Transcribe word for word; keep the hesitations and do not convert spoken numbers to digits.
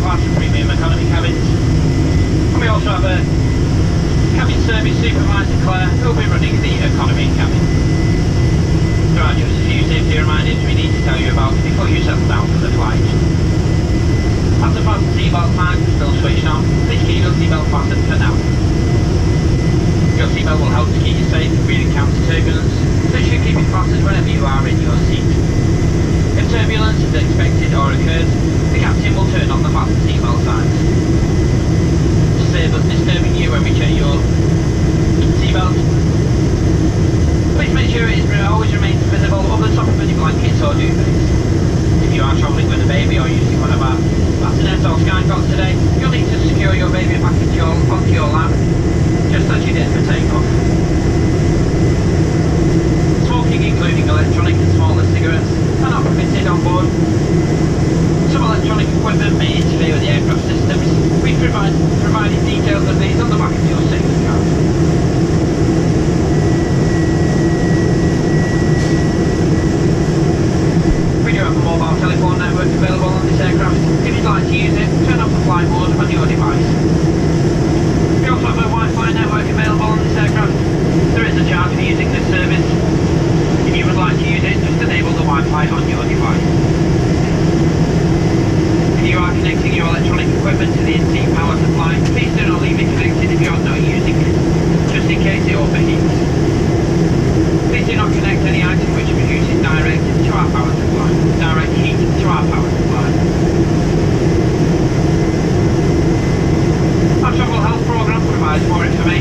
class and premium economy cabins. And we also have a cabin service supervisor Claire who will be running the economy cabin. There are just a few safety reminders we need to tell you about before you settle down for the flight. As the fasten seatbelt signs are still switched on, please keep your seatbelt fastened for now. Your seatbelt will help to keep you safe if we encounter turbulence, so you should keep it fastened whenever you are in your seat. If turbulence is expected or occurs, the captain will turn on the fasten seatbelt signs. To save us disturbing you when we check your seatbelt, please make sure it always remains visible over the top of any blankets or duvets. If you are travelling with a baby or using one of our bassinets or skycots today, you'll need to secure your baby back into your, onto your lap, just as you did for takeoff. Smoking, including electronic and smaller cigarettes, are not permitted on board. Some electronic equipment may interfere with the aircraft systems. We've provide, provided details of these on the back of your safety card. We do have a mobile telephone network available on this aircraft. If you'd like to use it, turn off the flight mode on your device. We also have a Wi-Fi network available on this aircraft. There is a charge for using this service. If you would like to use it, just enable the Wi-Fi on your device. If you are connecting your electronic equipment to the in-seat power supply, please do not leave it connected if you are not using it, just in case it overheats. Please do not connect any item which produces direct to our power supply, direct heat to our power supply. Our travel health programme provides more information